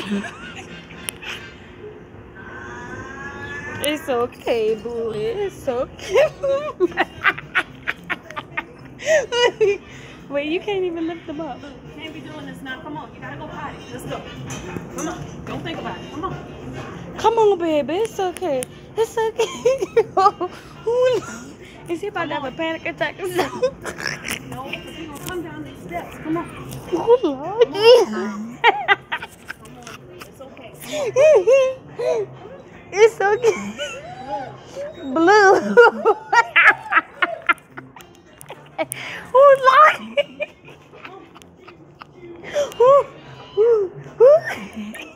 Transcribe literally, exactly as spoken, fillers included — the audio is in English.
It's okay, boo. It's okay. Wait, you can't even lift them up. Look, you can't be doing this now. Come on, you gotta go potty. Let's go. Come on. Don't think about it. Come on. Come on, baby. It's okay. It's okay. Is he about to have a panic attack or something? No, because he's gonna come down these steps. Come on. Oh, Lord. Come on. It's okay. It's okay. Blue. Oh, Lord.